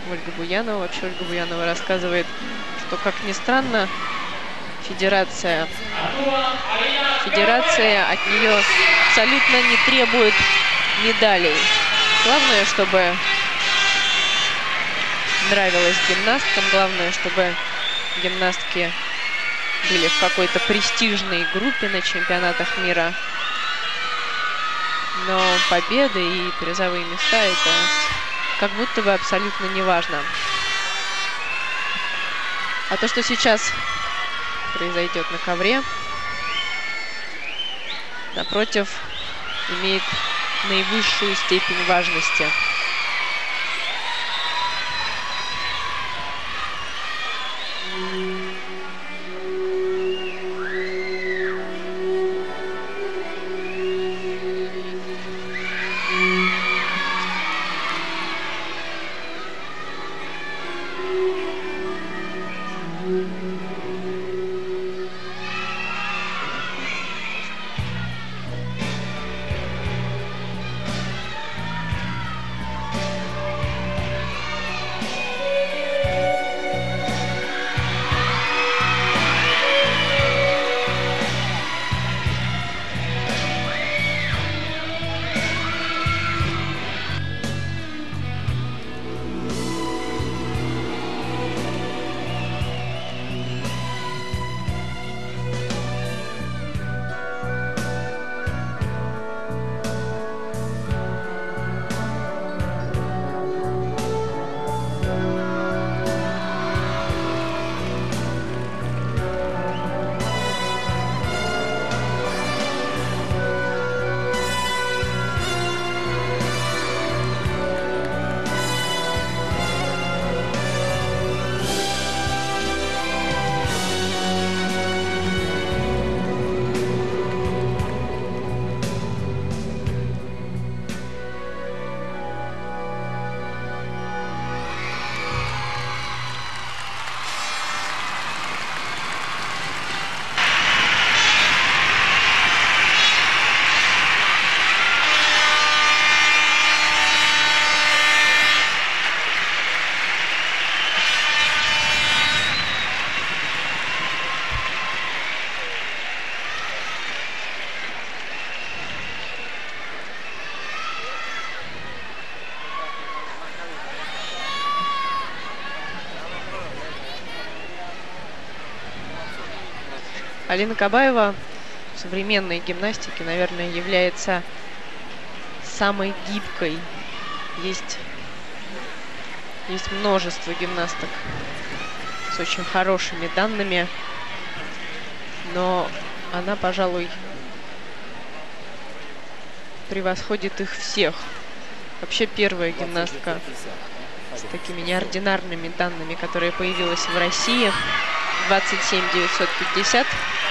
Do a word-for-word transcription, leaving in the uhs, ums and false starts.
Ольга Буянова. Вообще Ольга Буянова рассказывает, что, как ни странно, федерация, федерация от нее абсолютно не требует медалей. Главное, чтобы нравилось гимнасткам, главное, чтобы гимнастки были в какой-то престижной группе на чемпионатах мира. Но победы и призовые места — это как будто бы абсолютно не важно. А то, что сейчас произойдет на ковре, напротив, имеет наивысшую степень важности. Алина Кабаева в современной гимнастике, наверное, является самой гибкой. Есть, есть множество гимнасток с очень хорошими данными, но она, пожалуй, превосходит их всех. Вообще первая гимнастка с такими неординарными данными, которая появилась в России, двадцать семь девятьсот пятьдесят.